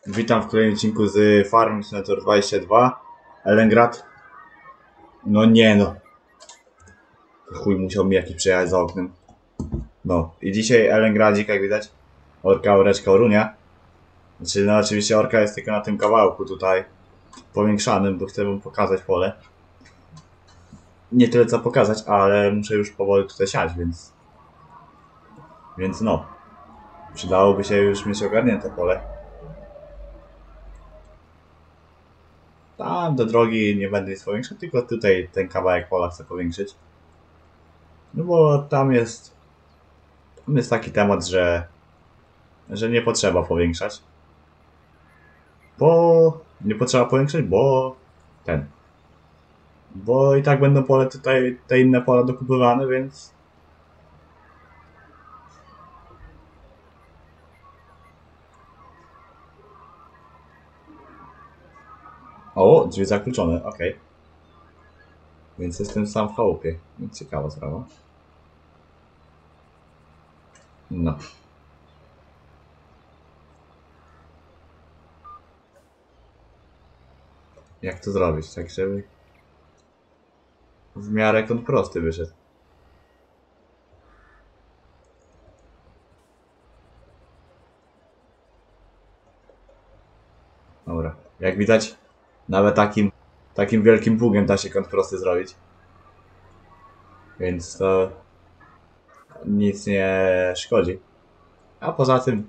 Witam w kolejnym odcinku z Farming Simulator 22. Elengrad. No nie no. Chuj, musiał mi jakiś przejechać za oknem. No i dzisiaj Elengradzik, jak widać. Orka, oreczka, orunia. Znaczy, no oczywiście orka jest tylko na tym kawałku tutaj. Powiększanym, bo chcę wam pokazać pole. Nie tyle co pokazać, ale muszę już powoli tutaj siać, więc... Więc no. Przydałoby się już mieć ogarnięte pole. Tam do drogi nie będę nic powiększał, tylko tutaj ten kawałek pola chcę powiększyć. No bo tam jest taki temat, że nie potrzeba powiększać. Bo nie potrzeba powiększać, bo i tak będą pole tutaj, te inne pola dokupywane, więc o, drzwi zakluczone, ok. Więc jestem sam w chałupie. Ciekawa sprawa. No. Jak to zrobić, tak żeby w miarę kąt prosty wyszedł. Dobra. Jak widać, nawet takim wielkim pługiem da się kąt prosty zrobić. Więc to nic nie szkodzi. A poza tym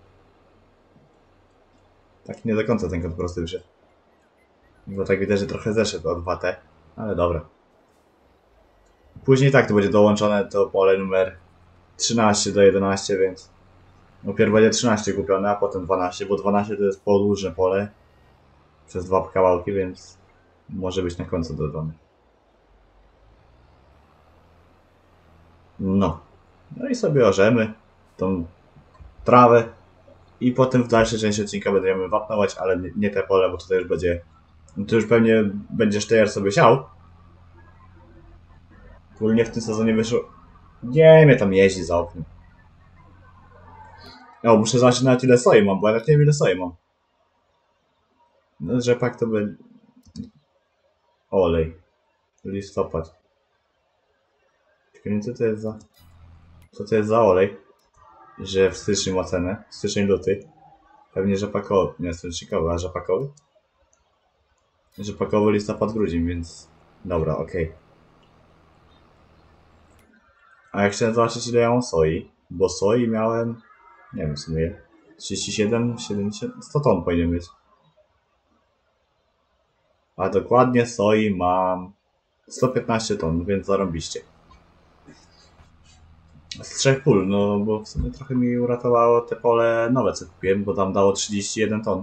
tak nie do końca ten kąt prosty wyszedł. Bo tak widać, że trochę zeszedł od 2T, ale dobra. Później tak to będzie dołączone to pole numer 13 do 11, więc najpierw będzie 13 kupione, a potem 12, bo 12 to jest podłużne pole przez dwa kawałki, więc może być na końcu dodane. No. No i sobie orzemy tą trawę i potem w dalszej części odcinka będziemy wapnować, ale nie te pole, bo tutaj już będzie, no to już pewnie będzie sztejer sobie siał. Ogólnie w tym sezonie wyszło, nie mnie tam jeździ za oknem. O, muszę zobaczyć nawet ile soi mam, bo ja nawet nie wiem ile soi mam. No, rzepak to będzie... Olej. Listopad. Tylko co to jest za... Co to jest za olej? Że w styczniu ma cenę. Styczeń, luty. Pewnie rzepakowy. Nie, stycznikowy, a rzepakowy? Rzepakowy listopad, grudzień, więc... Dobra, okej. A jak chciałem zobaczyć ile ja mam soi, bo soi miałem... Nie wiem w sumie... 37, 70... 100 ton powinien być. A dokładnie soi mam 115 ton, więc zarąbiście. Z 3 pól, no bo w sumie trochę mi uratowało te pole nowe co kupiłem, bo tam dało 31 ton.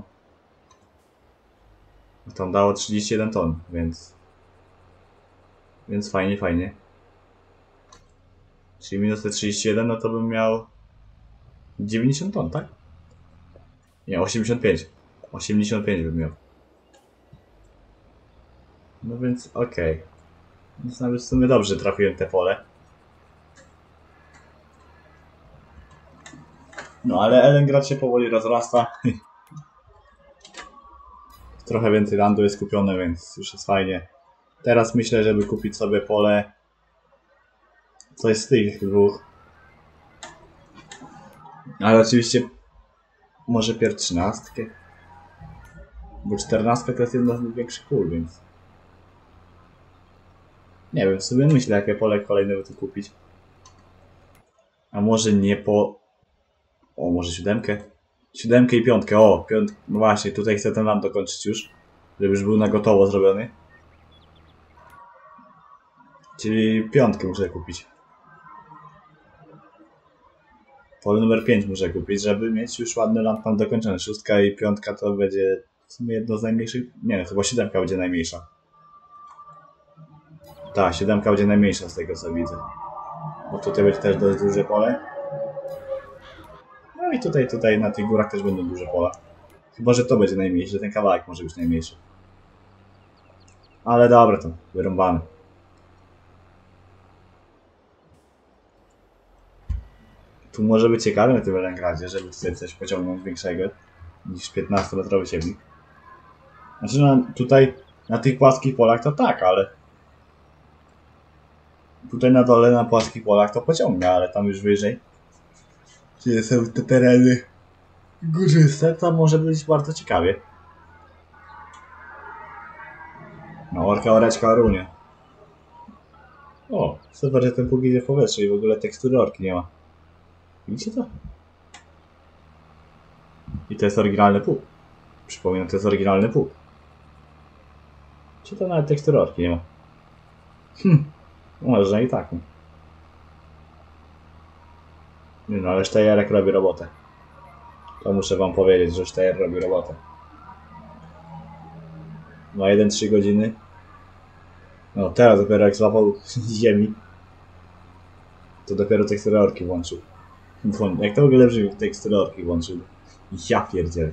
Tam dało 31 ton, więc... Więc fajnie, fajnie. Czyli minus te 31, no to bym miał 90 ton, tak? Nie, 85. 85 bym miał. No więc okej. Więc nawet w sumie dobrze trafiłem te pole. No ale Elengrad się powoli rozrasta. Trochę więcej landu jest kupione, więc już jest fajnie. Teraz myślę, żeby kupić sobie pole. Coś z tych dwóch. Ale oczywiście może pierw 13. Bo 14 to jest jedna z największych pól, więc... Nie wiem, w sumie myślę jakie pole kolejne by tu kupić. A może nie po... O, może 7? 7 i 5. O, no właśnie, tutaj chcę ten land dokończyć już. Żeby już był na gotowo zrobiony. Czyli 5 muszę kupić. Pole numer 5 muszę kupić, żeby mieć już ładny land tam dokończony. 6 i 5 to będzie w sumie jedno z najmniejszych... Nie, chyba 7 będzie najmniejsza. Tak, 7 będzie najmniejsza z tego co widzę. Bo tutaj będzie też dość duże pole. No i tutaj na tych górach też będą duże pola. Chyba, że to będzie najmniejszy, że ten kawałek może być najmniejszy. Ale dobra, to wyrąbamy. Tu może być ciekawe na tym Elengradzie, żeby sobie coś pociągnąć większego. niż 15-metrowy siewnik. Znaczy no, tutaj na tych płaskich polach to tak, ale tutaj na dole na płaskich polach to pociąga, ale tam już wyżej, gdzie są te tereny górzyste, to może być bardzo ciekawie. No, orka, oreczka, orunie. O, super, że ten pług idzie w powietrze i w ogóle tekstury orki nie ma. Widzicie to? I to jest oryginalny pług. Przypominam, to jest oryginalny pług. Czy to nawet tekstury orki nie ma? Może i tak. Nie no, ale Stejerek robi robotę. To muszę wam powiedzieć, że Stejer robi robotę. Ma 1-3 godziny. No teraz dopiero jak złapał ziemi, to dopiero tekstury orki włączył. Jak to w ogóle brzmi, tekstury orki włączył. Ja pierdzielę.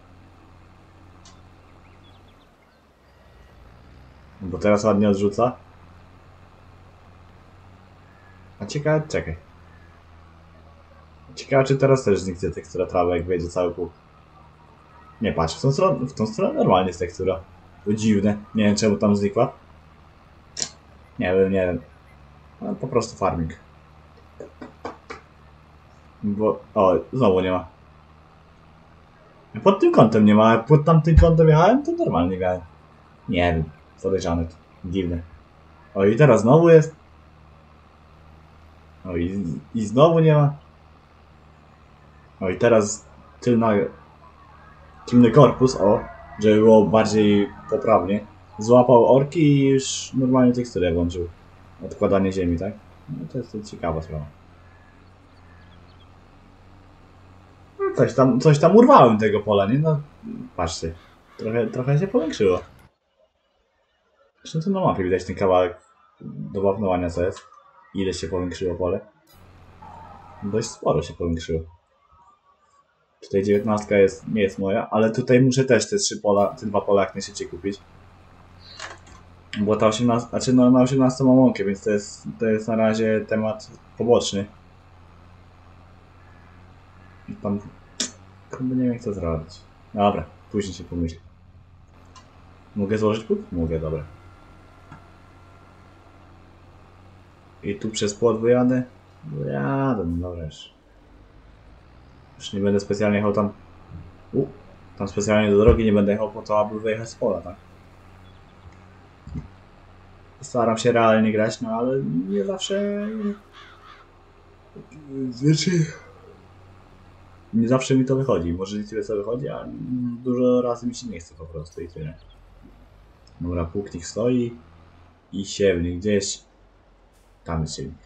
Bo teraz ładnie odrzuca. A ciekawe, czekaj. Ciekawe, czy teraz też zniknie tekstura trawy, jak wejdzie cały pług. Nie patrz, w tą stronę normalnie jest tekstura. To dziwne. Nie wiem, czemu tam znikła. Nie wiem. No, po prostu farming. Bo... O, znowu nie ma. Pod tym kątem nie ma, pod tamtym kątem jechałem, to normalnie miałem. Nie wiem, podejrzane to. Dziwne. O, i teraz znowu jest. O, i znowu nie ma. O, i teraz tylny korpus, o, żeby było bardziej poprawnie. Złapał orki i już normalnie teksturę włączył. Odkładanie ziemi, tak? No to jest ciekawa sprawa. Coś tam urwałem tego pola, nie? No, patrzcie. Trochę się powiększyło. Zresztą tu na mapie widać ten kawałek do wapnowania, co jest. Ile się powiększyło pole. Dość sporo się powiększyło. Tutaj 19 nie jest moja, ale tutaj muszę też te 2 pola jak najszybciej kupić. Bo ta 18, znaczy no, na 18 mam łąkę, więc to jest na razie temat poboczny. I tam nie wiem jak to zrobić. Dobra, później się pomyślę. Mogę złożyć pług? Mogę, dobra. I tu przez płot wyjadę? Wyjadę, no dobra już nie będę specjalnie jechał tam... tam specjalnie do drogi nie będę jechał po to, aby wyjechać z pola, tak? Staram się realnie grać, no ale nie zawsze... Znaczy... Nie zawsze mi to wychodzi. Może nie tyle co wychodzi, a dużo razy mi się nie chce po prostu i tyle. Dobra, pług niech stoi. I siewnik gdzieś... Tam jest siewnik.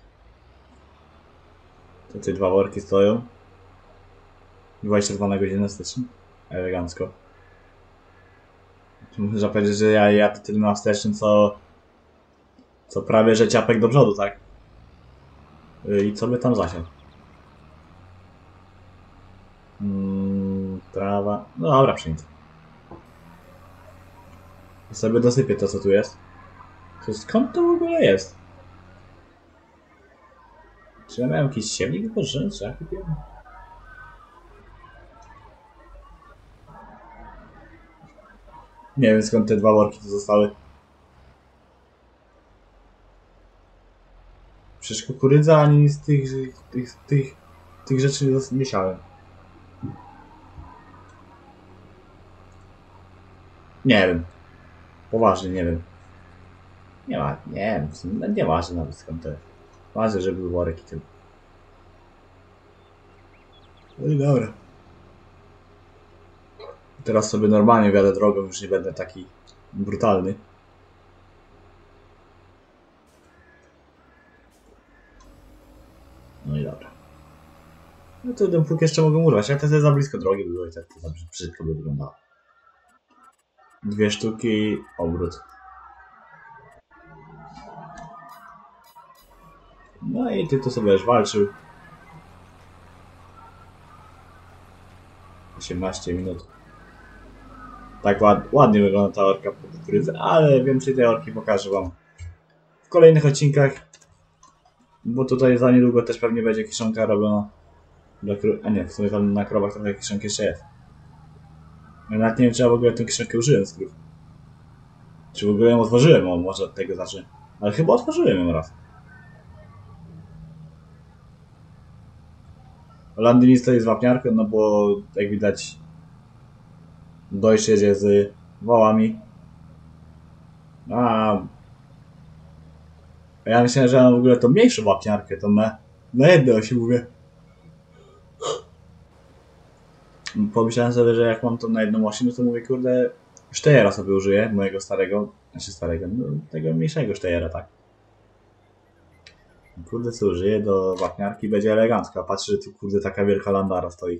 To te 2 worki stoją. 22 na godzinę styczeń. Elegancko. Muszę powiedzieć, że ja jadę tyle na wstecznym, co prawie, że ciapek do przodu, tak? I co by tam zasiał? Trawa... No dobra, przyjdę. Sobie dosypię to, co tu jest. Skąd to w ogóle jest? Czy ja miałem jakiś siewnik wypożyczony? Czy ja kupiłem? Nie wiem skąd te 2 worki tu zostały. Przecież kukurydza ani nic z tych rzeczy nie mieszałem. Nie wiem. Poważnie nie wiem. Nie wiem, nie ważne nawet skąd to jest. Ważne, że był worek i tyle. No i dobra. Teraz sobie normalnie wjadę drogą, już nie będę taki brutalny. No i dobra. No to ten pług jeszcze mogę urwać, jak to jest za blisko drogi było i tak to brzydko by wyglądało. 2 sztuki, obrót. No i ty tu sobie już walczył. 18 minut. Tak ładnie wygląda ta orka po kukurydzy, ale więcej tej orki pokażę wam w kolejnych odcinkach. Bo tutaj za niedługo też pewnie będzie kiszonka robiona. A nie, w sumie tam na krowach trochę kiszonki jeszcze jest. Ja nawet nie wiem, czy ja w ogóle tę skrzynkę użyłem z grów. Czy w ogóle ją otworzyłem, o, może od tego zacznę. Ale chyba otworzyłem ją raz. Landini stoi z wapniarką, no bo jak widać dojść jedzie z wołami. A ja myślałem, że mam w ogóle tą mniejszą wapniarkę, to na jednej osi mówię. Pomyślałem sobie, że jak mam to na jedną osi, no to mówię, kurde, Steyera sobie użyję, mojego starego, no tego mniejszego Steyera, tak. Kurde, co użyję do wapniarki, będzie elegancko, a patrzę, że tu kurde taka wielka landara stoi.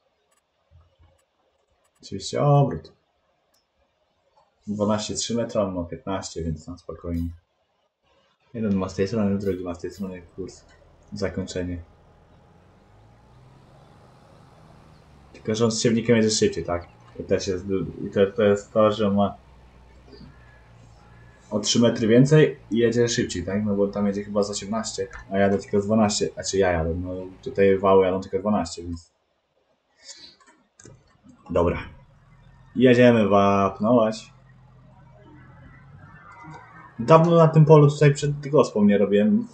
Oczywiście obrót. 12,3 metra, no 15, więc tam spokojnie. Jeden ma z tej strony, drugi ma z tej strony kurs. Zakończenie. Tylko, że on z siewnikiem jedzie szybciej, tak? To też jest, to jest to, że on ma o 3 metry więcej i jedzie szybciej, tak? No bo tam jedzie chyba z 18, a jadę tylko z 12. Znaczy ja jadę, no tutaj wały jadą tylko 12, więc... Dobra. Jedziemy wapnować. Dawno na tym polu tutaj przed gospą nie robiłem.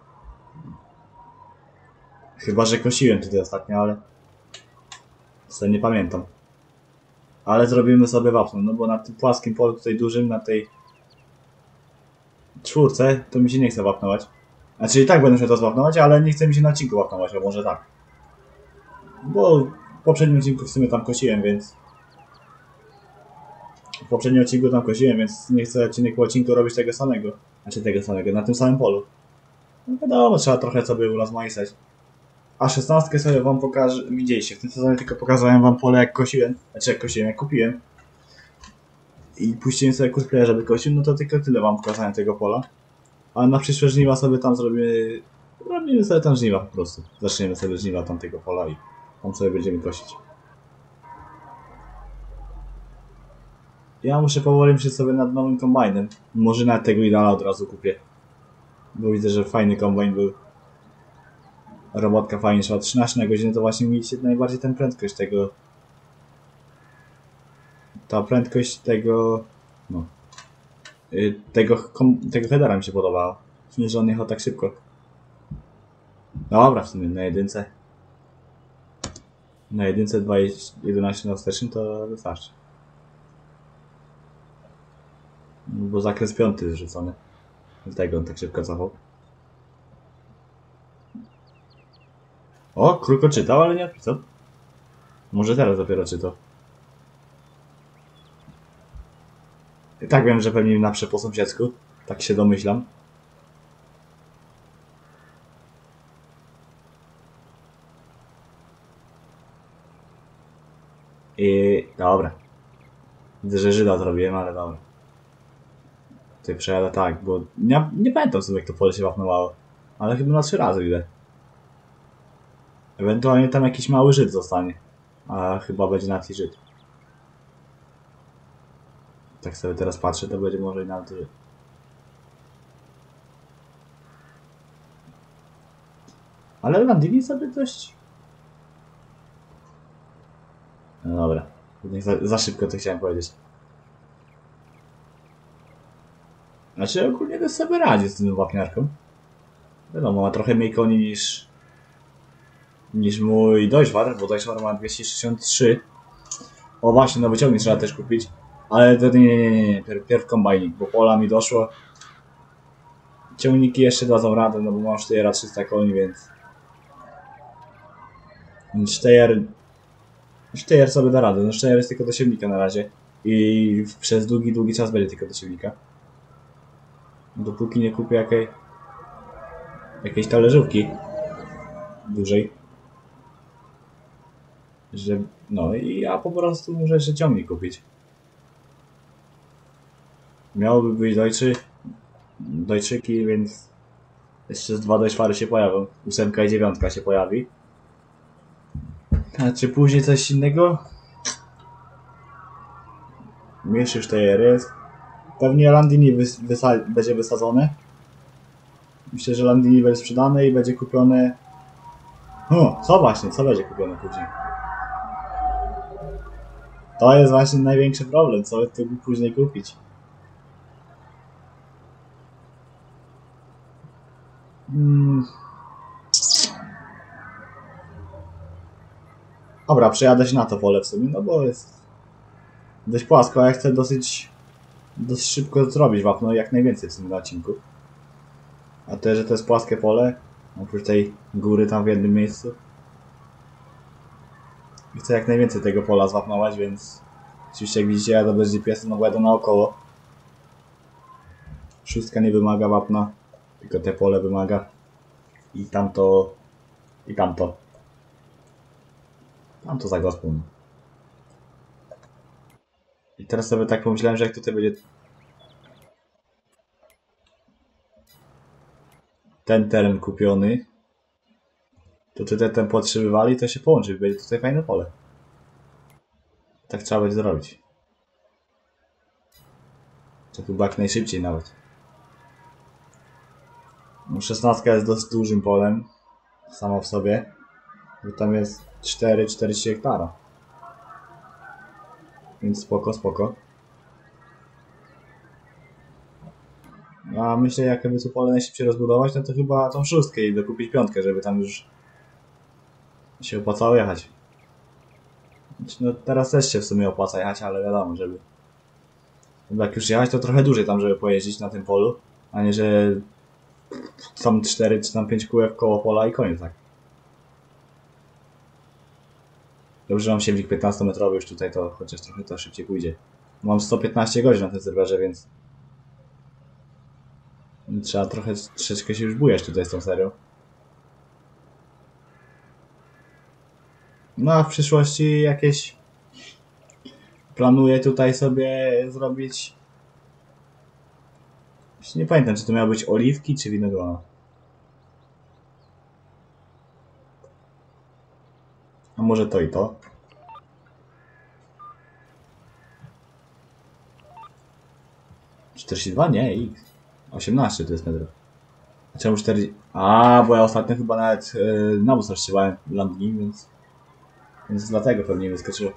Chyba, że kosiłem tutaj ostatnio, ale... sobie nie pamiętam. Ale zrobimy sobie wapno, no bo na tym płaskim polu tutaj dużym, na tej... czwórce, to mi się nie chce wapnować. Znaczy i tak będę musiał to zwapnować, ale nie chce mi się na odcinku wapnować, a może tak. Bo w poprzednim odcinku w sumie tam kosiłem, więc... W poprzednim odcinku tam kosiłem, więc nie chcę odcinek po odcinku robić tego samego. Znaczy tego samego, na tym samym polu. No wiadomo, trzeba trochę sobie urozmaicać. A 16 sobie wam pokażę, widzieliście, w tym sezonie tylko pokazałem wam pole jak kosiłem. Znaczy jak kosiłem, jak kupiłem. I puściłem sobie kursplaya, żeby kosił, no to tylko tyle wam pokazałem tego pola. A na przyszłe żniwa sobie tam zrobimy... Robimy sobie tam żniwa po prostu. Zaczniemy sobie żniwa tamtego pola i tam sobie będziemy kosić. Ja muszę powoli myśleć sobie nad nowym kombajnem. Może nawet tego ideala od razu kupię. Bo widzę, że fajny kombajn był. Robotka fajnie szła 13 na godzinę, to właśnie mi się najbardziej ten prędkość tego... Ta prędkość tego... No... Tego headera mi się podobała. Nie, że on jechał tak szybko. Dobra, w sumie na jedynce. Na jedynce 2.11 na wstecznym to wystarczy. Bo zakres 5 jest rzucony. Dlatego on tak szybko cofał. O, krótko czytał, ale nie odpisał. Może teraz dopiero czytał. I tak wiem, że pewnie naprze po sąsiedzku. Tak się domyślam. I dobra. Widzę, że Żyda zrobiłem, ale dobra. Tutaj przejadę tak, bo nie pamiętam sobie jak to pole się wapnowało. Ale chyba na 3 razy idę. Ewentualnie tam jakiś mały Żyd zostanie. A chyba będzie na tle Żyd. Tak sobie teraz patrzę, to będzie może i nawet Żyd. Ale Landini sobie dość... No dobra. Za szybko to chciałem powiedzieć. Znaczy ogólnie to sobie radzi z tym wapniarką. Wiadomo, ma trochę mniej koni niż mój Deutschwar, bo Deutschwar ma 263. O właśnie, nowy ciągnik trzeba też kupić. Ale to nie. Pierw kombajnik, bo pola mi doszło. Ciągniki jeszcze dadzą radę, no bo mam Steyera 300 koni, więc... Steyer sobie da radę. No Steyer jest tylko do siewnika na razie. I przez długi czas będzie tylko do siewnika. Dopóki nie kupię jakiejś talerzówki dużej. No i ja po prostu muszę jeszcze ciągnik kupić. Miałoby być Deutszyki, więc jeszcze z 2 Deutschwary się pojawią. 8 i 9 się pojawi. A czy później coś innego? Mniejszy Steyr jest. Pewnie Landini będzie wysadzone. Myślę, że Landini będzie sprzedane i będzie kupione... Co właśnie, co będzie kupione później? To jest właśnie największy problem, co tu później kupić. Dobra, przejadę się na to pole w sumie, no bo jest dość płasko, a ja chcę dosyć szybko zrobić wapno, jak najwięcej w tym odcinku. A to, że to jest płaskie pole, oprócz tej góry tam w jednym miejscu. I chcę jak najwięcej tego pola zwapnować, więc oczywiście jak widzicie, ja to bez GPS-a, no bo jadę naokoło. Szóstka nie wymaga wapna, tylko te pole wymaga. I tamto, i tamto. Tamto za gospą. I teraz sobie tak pomyślałem, że jak tutaj będzie ten teren kupiony, to tutaj ten podtrzymywali, to się połączy, będzie tutaj fajne pole. Tak trzeba będzie zrobić. To chyba jak najszybciej nawet. No, 16 jest dość dużym polem, samo w sobie, bo tam jest 4-40 hektara. Więc spoko, spoko. A myślę, jakby to pole najszybciej rozbudować, no to chyba tą szóstkę i dokupić piątkę, żeby tam już się opłacało jechać. No teraz też się w sumie opłaca jechać, ale wiadomo, żeby jak już jechać, to trochę dłużej tam, żeby pojeździć na tym polu, a nie, że tam 4 czy tam 5 kółek koło pola i koniec, tak. Dobrze, że mam siewnik 15-metrowy już tutaj, to chociaż trochę to szybciej pójdzie. Mam 115 godzin na tym serwerze, więc trzeba troszeczkę się już bujać tutaj z tą serią. No a w przyszłości jakieś planuję tutaj sobie zrobić. Nie pamiętam, czy to miały być oliwki, czy winogrona. A może to i to? (42? Nie, X. 18 to jest metrów. A czemu 40? A, bo ja ostatnio chyba nawet nawóz rozsiewałem w Landini, więc dlatego pewnie wyskoczyło.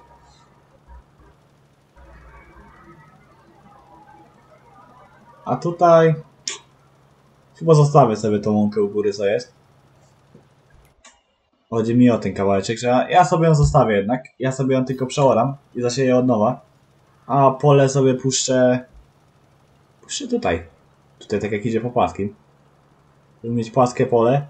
A tutaj chyba zostawię sobie tą łąkę u góry, co jest. Chodzi mi o ten kawałeczek, że ja sobie ją zostawię jednak. Ja sobie ją tylko przeoram i zasieję od nowa. A pole sobie puszczę tutaj. Tutaj tak jak idzie po płaskim. Żeby mieć płaskie pole.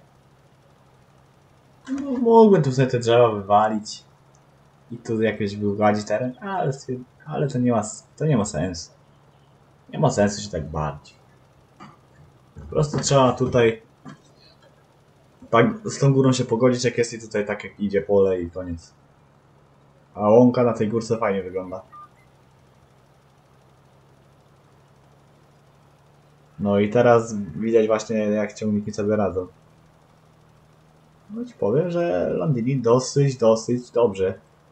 No, mógłbym tu sobie te drzewa wywalić. I tu jakoś wygładzić teren, ale to nie ma sensu. Nie ma sensu się tak bawić. Po prostu trzeba tutaj tak z tą górą się pogodzić, jak jest i tutaj tak jak idzie pole i koniec. A łąka na tej górce fajnie wygląda. No i teraz widać właśnie, jak ciągniki sobie radzą. No ci powiem, że Landini dosyć dobrze.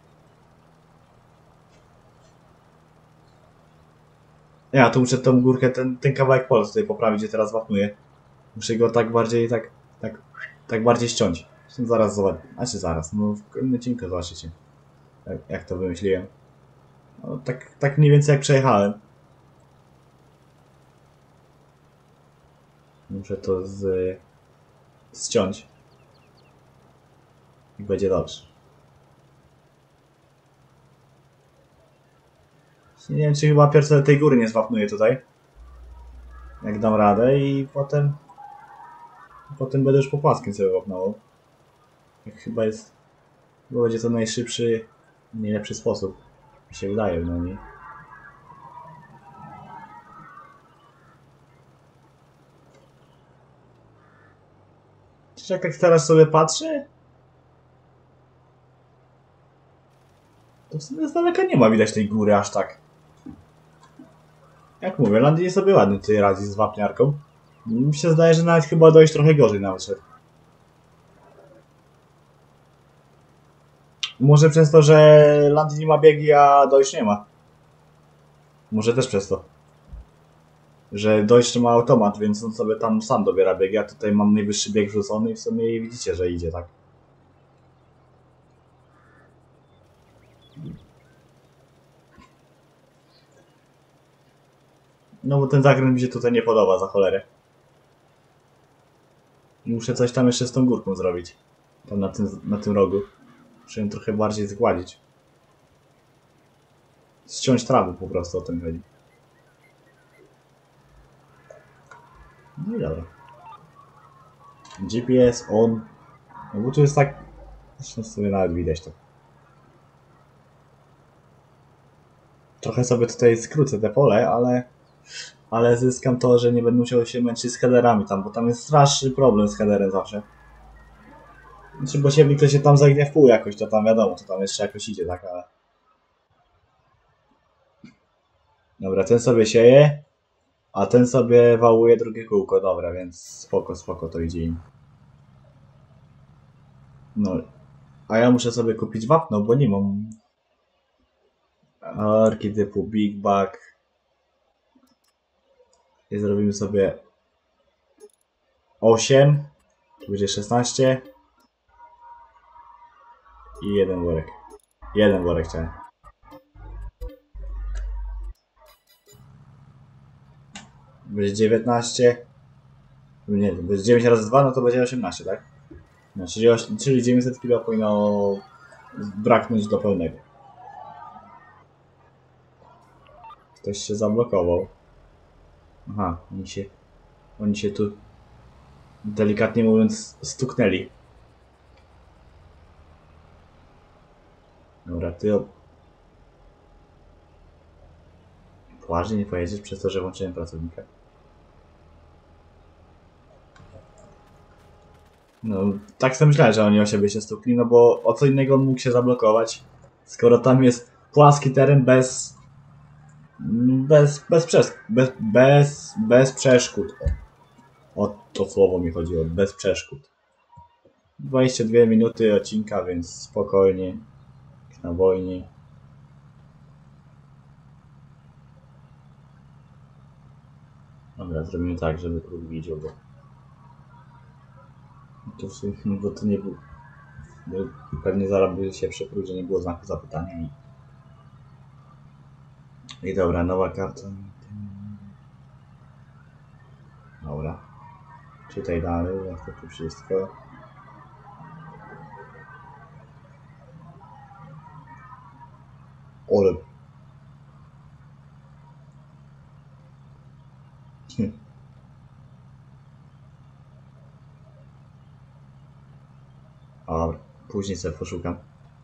Ja tu muszę tą górkę, ten kawałek pola tutaj poprawić, gdzie teraz wapnuję. Muszę go tak bardziej, tak bardziej ściąć. Zaraz zobacz, znaczy zaraz, no w kolejnym odcinku zobaczycie, jak to wymyśliłem. No, tak mniej więcej jak przejechałem. Muszę to ściąć. I będzie dobrze. Nie wiem, czy chyba pierwsze tej góry nie zwapnuję tutaj. Jak dam radę i potem będę już po płaskim sobie wapnował. Jak chyba jest... Bo będzie to najszybszy, najlepszy sposób. Mi się wydaje, no nie. Jak teraz sobie patrzę, to w sumie z daleka nie ma widać tej góry aż tak. Jak mówię, Landini sobie ładnie tutaj radzi z wapniarką. Mi się zdaje, że nawet chyba dojść trochę gorzej nawet szedł. Może przez to, że Landini ma biegi, a dojść nie ma. Może też przez to. Że dojść ma automat, więc on sobie tam sam dobiera biegi, a tutaj mam najwyższy bieg wrzucony i w sumie widzicie, że idzie tak. No bo ten zakręt mi się tutaj nie podoba za cholerę. Muszę coś tam jeszcze z tą górką zrobić. Tam na tym rogu. Muszę ją trochę bardziej zgładzić. Ściąć trawę po prostu, o tym chodzi. No i dobra. GPS on. No bo tu jest tak... Zresztą sobie nawet widać to. Trochę sobie tutaj skrócę te pole, ale zyskam to, że nie będę musiał się męczyć z headerami tam, bo tam jest straszny problem z headerem zawsze. Znaczy, bo siewnik to się tam zagnie w pół jakoś, to tam wiadomo, to tam jeszcze jakoś idzie, tak, ale... Dobra, ten sobie sieje, a ten sobie wałuje drugie kółko, dobra, więc spoko to idzie im. No, a ja muszę sobie kupić wapno, bo nie mam arki typu Big Bag. I zrobimy sobie 8, tu będzie 16 i jeden worek. Jeden worek chciałem. Będzie 19. Nie wiem, będzie 9 razy 2, no to będzie 18, tak? No, czyli 900 kg powinno braknąć do pełnego. Ktoś się zablokował. Aha, oni się tu delikatnie mówiąc stuknęli. Dobra, ty poważnie nie pojedziesz przez to, że włączyłem pracownika? No, tak sobie myślałem, że oni o siebie się stukli, no bo o co innego on mógł się zablokować, skoro tam jest płaski teren bez przeszkód. O to słowo mi chodziło, bez przeszkód. 22 minuty odcinka, więc spokojnie, na wojnie. Dobra, zrobimy tak, żeby klub widział, bo to w sumie, bo to nie było. Bo pewnie zaraz by się przeprół, że nie było znaku zapytania i dobra, nowa karta. Dobra. Czytaj dalej, jak to tu wszystko. Ole. Dobra, później sobie poszukam.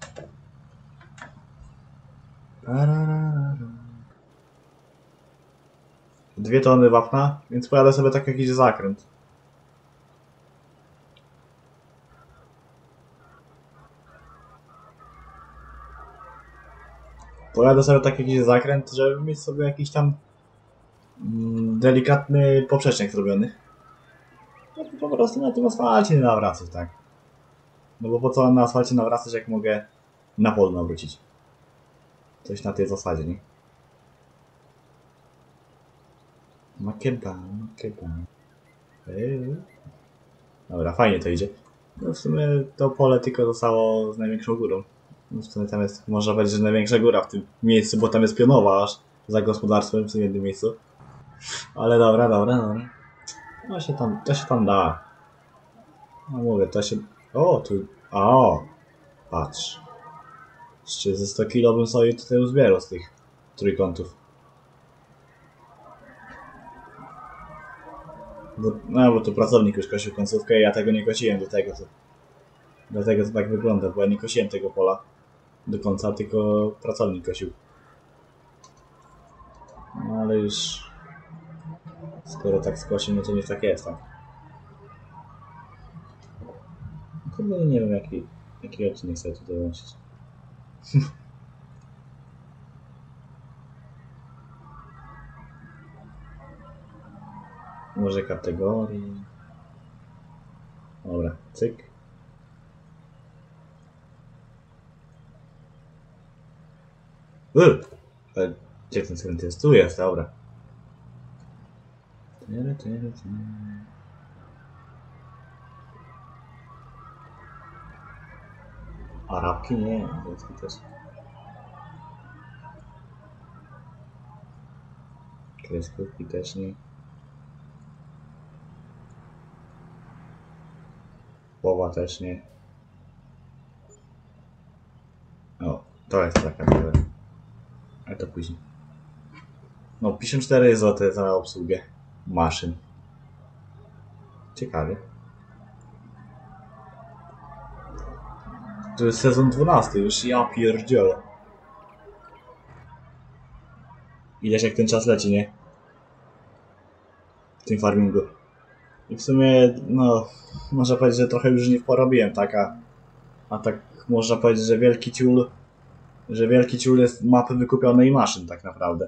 2 tony wapna, więc pojadę sobie tak jakiś zakręt. Pojadę sobie tak jakiś zakręt, żeby mieć sobie jakiś tam delikatny poprzecznik zrobiony. No to po prostu na tym asfalcie nie nawracać, tak. No bo po co na asfalcie nawracać, jak mogę na polu nawrócić. Coś na tej zasadzie, nie? Makeba. Dobra, fajnie to idzie. No w sumie to pole tylko zostało z największą górą. No w sumie tam jest, można powiedzieć, że największa góra w tym miejscu, bo tam jest pionowa aż za gospodarstwem w tym jednym miejscu. Ale dobra. To się tam da. No mówię, to się... O, tu... O! Patrz. Jeszcze ze 100 kg bym sobie tutaj uzbierał z tych trójkątów. Bo tu pracownik już kosił końcówkę i ja tego nie kosiłem dlatego to tak wygląda, bo ja nie kosiłem tego pola do końca, tylko pracownik kosił. No ale już skoro tak skosił, no to nie tak jest, tak? Chyba nie wiem jaki odcinek sobie tutaj łączyć. Może kategorii. Dobra, cyk. Gdzie ten skręt jest? Tu jest, dobra. Arabki? Nie, angielski też. Kreskówki też nie. Połowa też nie. O, to jest taka dobra. Ale to później. No, 54 zł za obsługę maszyn. Ciekawie. To jest sezon 12 już, ja pierdzielę. Widać jak ten czas leci, nie? W tym farmingu. I w sumie, no, można powiedzieć, że trochę już nie porobiłem, tak? A tak można powiedzieć, że wielki ciul jest mapy wykupionej i maszyn, tak naprawdę.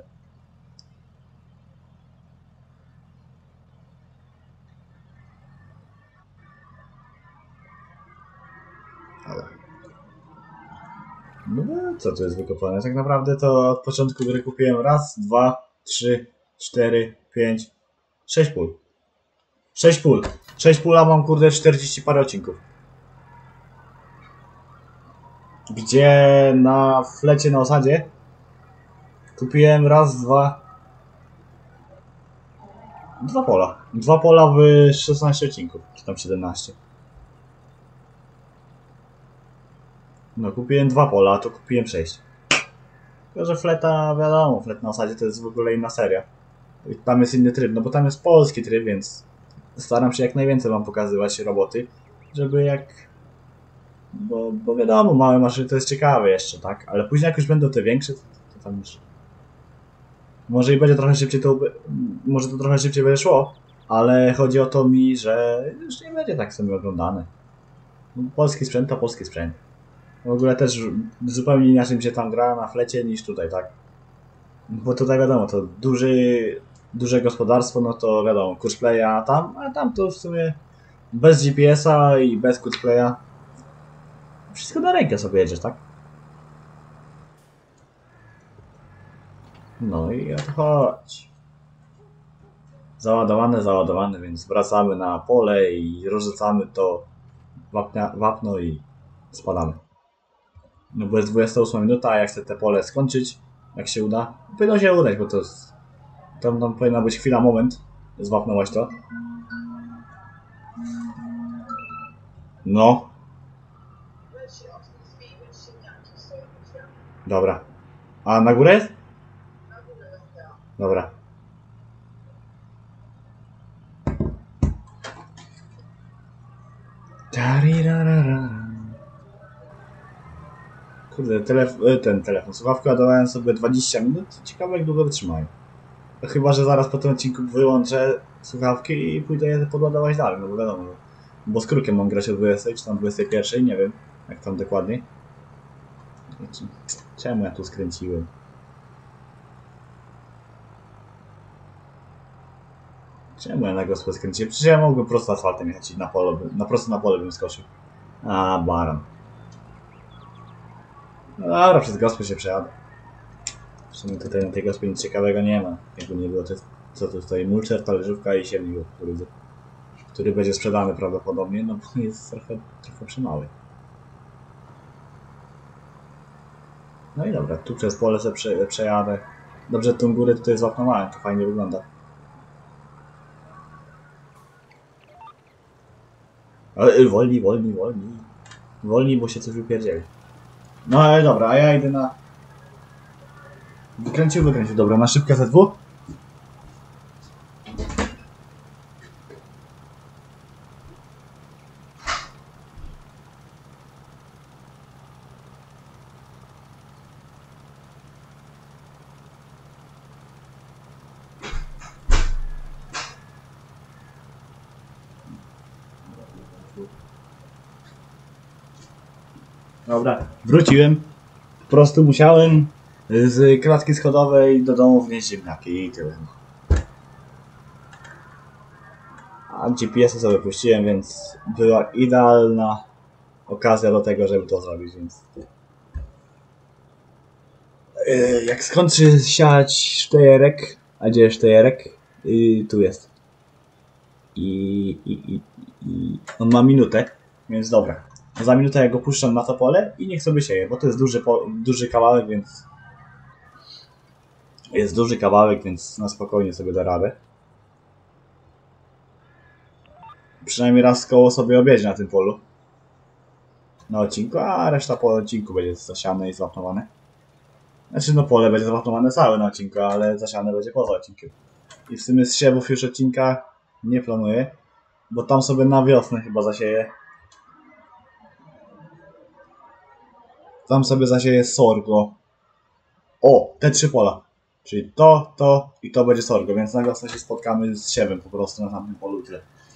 Ale... No co tu jest wykopane? Tak naprawdę to od początku gry kupiłem raz, 2, 3, 4, 5, 6 pól. 6 pól. 6 pól, a mam kurde 40 parę odcinków. Gdzie na flecie na osadzie kupiłem raz, dwa pola. 2 pola w 16 odcinków, czy tam 17. No kupiłem 2 pola, a to kupiłem 6. Tylko, że fleta, wiadomo, flet na osadzie to jest w ogóle inna seria. I tam jest inny tryb, no bo tam jest polski tryb, więc staram się jak najwięcej wam pokazywać roboty, żeby jak... Bo wiadomo, małe maszyny to jest ciekawe jeszcze, tak? Ale później jak już będą te większe, to tam już... Może i będzie trochę szybciej może to trochę szybciej będzie szło, ale chodzi o to mi, że już nie będzie tak sobie oglądane. Polski sprzęt to polski sprzęt. W ogóle też zupełnie inaczej mi się tam gra na flecie niż tutaj, tak? Bo tutaj wiadomo, to duże gospodarstwo, no to wiadomo, kursplaya, a tam to w sumie bez GPS-a i bez kursplaya wszystko na rękę sobie jedziesz, tak? No i o to chodź. Załadowane, więc wracamy na pole i rozrzucamy to wapno i spadamy. No bo jest 28 minuta, a jak chcę te pole skończyć, jak się uda, powinno się udać, bo to jest... Tam powinna być chwila, moment, zwapnąłeś to. No. Dobra. A na górę jest? Dobra. Kurde, ten telefon. Słuchawkę ładowałem sobie 20 minut. Ciekawe jak długo wytrzymają. Chyba, że zaraz po tym odcinku wyłączę słuchawki i pójdę je podładować dalej, no bo wiadomo. Bo z krukiem mam grać o 20 czy tam 21, nie wiem jak tam dokładnie. Czemu ja tu skręciłem? Czemu ja na gospę skręciłem? Przecież ja mogłem prosto asfaltem jechać i prosto na pole bym skoczył. A, baran. No dobra, przez gospę się przejadę. W sumie tutaj na tej gospie nic ciekawego nie ma. Jakby nie było, to jest, co tu stoi? Mulcher, talerzówka i siewnik, który będzie sprzedany prawdopodobnie, no bo jest trochę przymały. No i dobra, tu przez pole sobie przejadę. Dobrze, tą górę tutaj złapnąłem, to fajnie wygląda. Ale wolniej. Wolniej, bo się coś wypierdzieli. No ale dobra, a ja idę na... Wykręcił, dobra, na szybkę ZW. Dobra, wróciłem. Po prostu musiałem z klatki schodowej do domu wnieść ziemniaki i tyle. A GPS-a sobie puściłem, więc była idealna okazja do tego, żeby to zrobić, więc... Jak skończy siać sztejerek, a gdzie jest sztejerek? Tu jest. I on ma minutę, więc dobra. Za minutę ja go puszczam na to pole i niech sobie sieje, bo to jest duży kawałek, więc Jest duży kawałek, więc na spokojnie sobie da radę. Przynajmniej raz koło sobie objedzie na tym polu. Na odcinku, a reszta po odcinku będzie zasiane i zwapnowane. Znaczy no pole będzie zwapnowane całe na odcinku, ale zasiane będzie poza odcinkiem. I w sumie z siewów już odcinka nie planuję, bo tam sobie na wiosnę chyba zasieję. Tam sobie zasieję sorgo. O, te 3 pola. Czyli to i to będzie sorgo, więc na wiosnę się spotkamy z siewem po prostu na tamtym polu i tyle.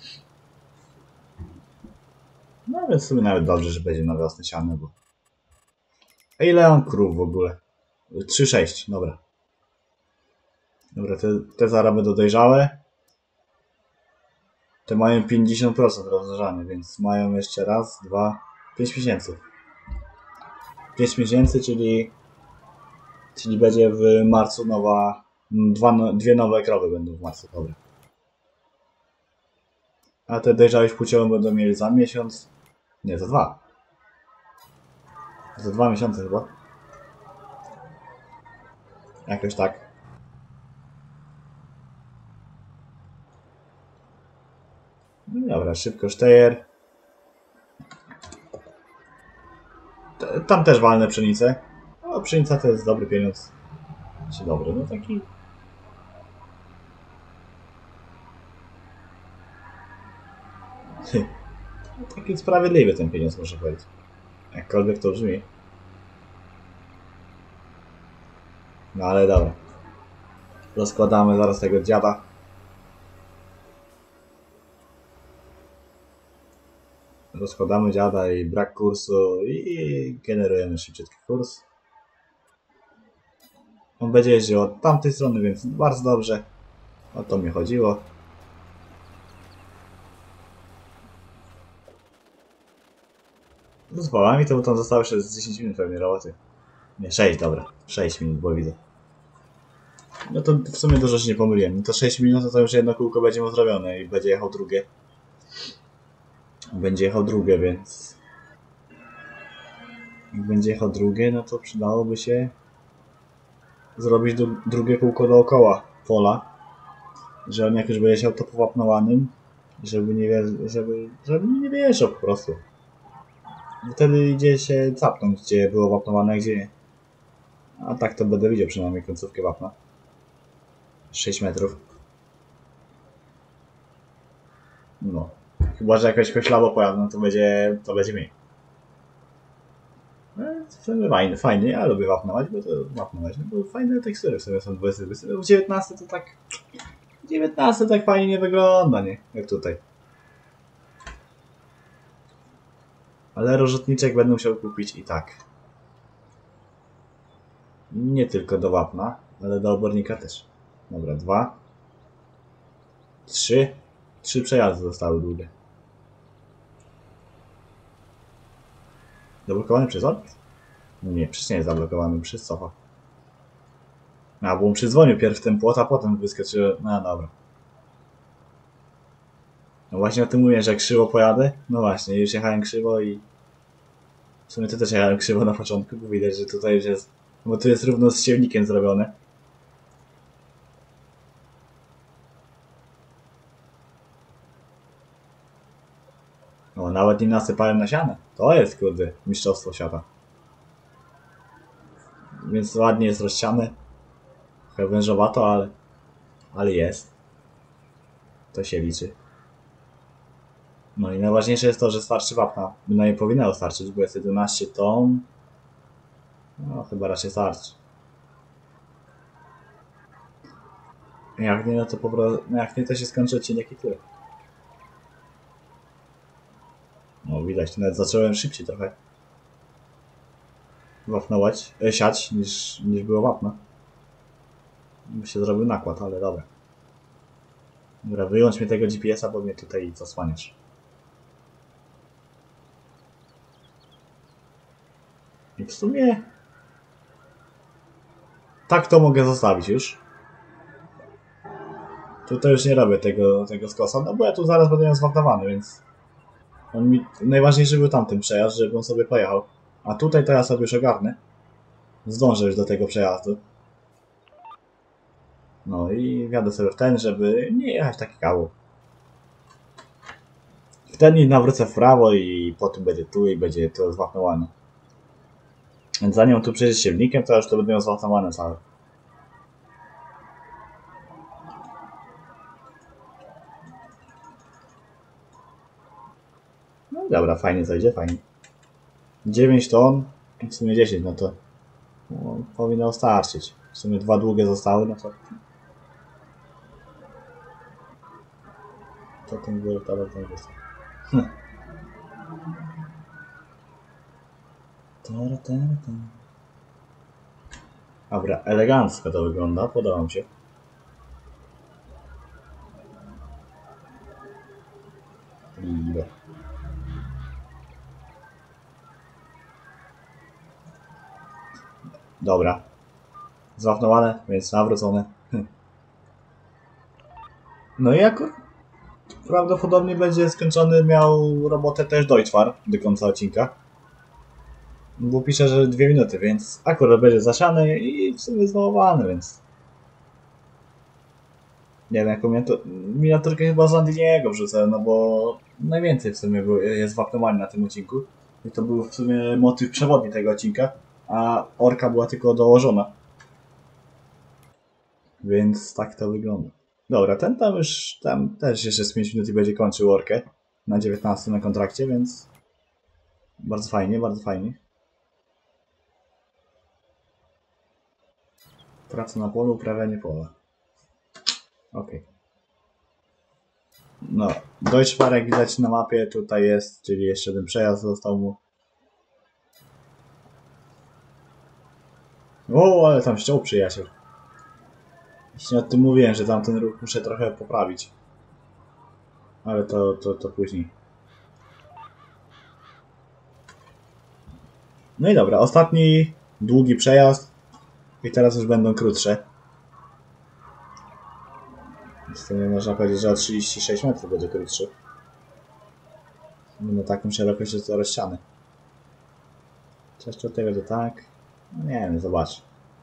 No więc w sumie nawet dobrze, że będzie na wiosnę siane, bo... A ile mam krów w ogóle? 3-6, dobra. Dobra, te zaraz będą dojrzałe. Te mają 50% rozważania, więc mają jeszcze raz, 2, 5 miesięcy. 5 miesięcy, czyli będzie w marcu nowa... Dwie nowe krowy będą w marcu, dobra. A te dojrzałe płciową będą mieli za miesiąc. Nie, za 2. Za 2 miesiące chyba. Jakoś tak. No dobra, szybko sztejer. Tam też walne pszenicę. No, pszenica to jest dobry pieniądz. Czy dobry, no taki... Taki sprawiedliwy ten pieniądz, muszę powiedzieć. Jakkolwiek to brzmi. No ale dobra. Rozkładamy zaraz tego dziada. Rozkładamy dziada i brak kursu i generujemy szybciutki kurs. On będzie jeździł od tamtej strony, więc bardzo dobrze. O to mi chodziło. Z polami to tam zostało jeszcze z 10 minut pewnie roboty. Nie, 6, dobra. 6 minut, bo widzę. No to w sumie dużo się nie pomyliłem. No to 6 minut, no to już jedno kółko będzie mu zrobione i będzie jechał drugie. Będzie jechał drugie, więc... Jak będzie jechał drugie, no to przydałoby się zrobić drugie kółko dookoła pola. Że on jak już będzie chciał to powapnowanym, żeby nie wjeżdżał po prostu. Wtedy idzie się capnąć, gdzie było wapnowane, a gdzie nie. A tak to będę widział przynajmniej końcówkę wapna. 6 metrów. No. Chyba, że jakoś koślawo pojadą, to będzie mniej. No, fajnie, ja lubię wapnować, bo to wapnować, no bo fajne tekstury w sobie są 20. W 19 to tak... 19 tak fajnie nie wygląda, nie? Jak tutaj. Ale rozrzutniczek będę musiał kupić i tak. Nie tylko do wapna, ale do obornika też. Dobra, 2. 3. 3 przejazdy zostały długie. Zablokowany przez orbit? Nie, przecież nie jest zablokowany przez cofa. A, bo on przydzwonił pierw ten płot, a potem wyskoczył. No dobra. No właśnie o tym mówię, że jak krzywo pojadę. No właśnie, już jechałem krzywo i... W sumie to też jechałem krzywo na początku, bo widać, że tutaj już jest... Bo tu jest równo z siewnikiem zrobione. No, nawet nie nasypałem nasiana. To jest, kurde, mistrzostwo świata. Więc ładnie jest rozsiane. Trochę wężowato, ale jest. To się liczy. No i najważniejsze jest to, że starczy wapna. Bynajmniej powinno starczyć, bo jest 11 ton. No chyba raczej starczy. Jak nie, no to po prostu... No jak nie, to się skończy odcinek i tyle. No widać, to nawet zacząłem szybciej trochę wapnować, siać niż było wapno. By się zrobił nakład, ale dobra. Dobra, wyłącz mnie tego GPS-a, bo mnie tutaj zasłaniasz. I w sumie... Tak to mogę zostawić już. Tutaj już nie robię tego skosa, no bo ja tu zaraz będę miał zwapnowany, więc... Najważniejszy był tamten przejazd, żeby on sobie pojechał. A tutaj to ja sobie już ogarnę. Zdążę już do tego przejazdu. No i wjadę sobie w ten, żeby nie jechać taki kawał. Wtedy nawrócę w prawo i potem będzie tu i będzie to zwapnowane. Więc zanim tu przejdzie silnikiem, to już to będę miał zwapnowane całe. No dobra, fajnie zajdzie, fajnie. 9 ton, w sumie 10, no to no, powinno starczyć. W sumie 2 długie zostały, no to... To ten wiertarek tam jest. Dobra, elegancko to wygląda, podoba mi się. Dobra. Zwapnowane, więc nawrócone. No i akurat prawdopodobnie będzie skończony, miał robotę też Deutschfar do końca odcinka. Bo pisze, że 2 minuty, więc akurat będzie zasiany i w sumie zmałowany, więc... Nie wiem, jaką miniaturkę chyba z Andiniego wrzucę, no bo najwięcej w sumie jest wapnowań na tym odcinku. I to był w sumie motyw przewodni tego odcinka, a orka była tylko dołożona. Więc tak to wygląda. Dobra, ten tam też jeszcze z 5 minut i będzie kończył orkę na 19 na kontrakcie, więc bardzo fajnie, bardzo fajnie. Praca na polu, uprawianie pola. Okej. No, Deutschfar jak widać na mapie tutaj jest, czyli jeszcze ten przejazd został mu. O, ale tam ściął przyjaciel. Właśnie o tym mówiłem, że tamten ruch muszę trochę poprawić. Ale to później. No i dobra, ostatni długi przejazd. I teraz już będą krótsze. Więc to nie można powiedzieć, że o 36 metrów będzie krótszy. Na taką szerokość jest to rozsiane. Czy od tego to tak? No nie wiem, zobacz.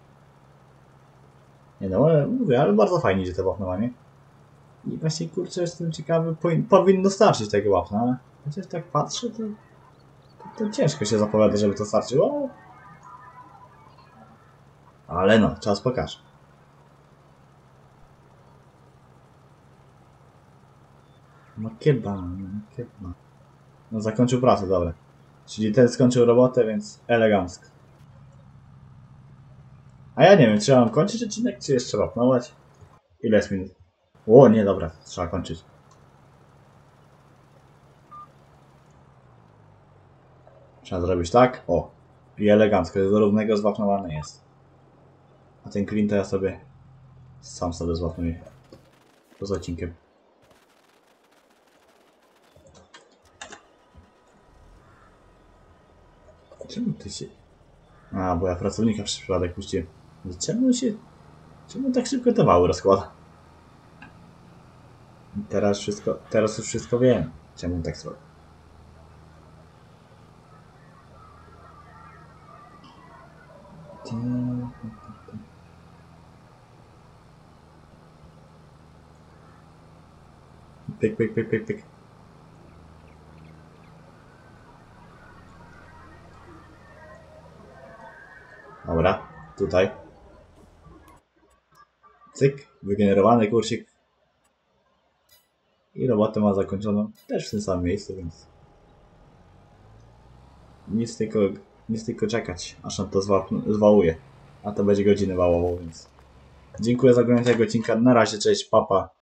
Nie no, ale mówię, ale bardzo fajnie idzie to wapnowanie. I właśnie kurczę, jestem ciekawy, powinno starczyć tego wapna, ale chociaż tak patrzę, to ciężko się zapowiada, żeby to starczyło. Ale no, czas pokaże. No chyba. No zakończył pracę, dobra. Czyli ten skończył robotę, więc elegancko. A ja nie wiem, czy mam kończyć odcinek, czy jeszcze wapnować? Ile jest minut? O, nie, dobra, trzeba kończyć. Trzeba zrobić tak, o. I elegancko, do równego zwapnowane jest. A ten clean to ja sam sobie zwapnuję. Poza odcinkiem. Czemu ty się... A, bo ja pracownika przez przypadek puściłem. Czemu tak szybko te wały rozkłada? Teraz już wszystko wiem. Czemu tak zrobił. Pyk. Dobra, tutaj. Cyk, wygenerowany kursik. I robotę ma zakończoną też w tym samym miejscu, więc... Nic tylko czekać, aż on to zwałuje. A to będzie godzinę wałował, więc... Dziękuję za oglądanie tego odcinka. Na razie, cześć, papa.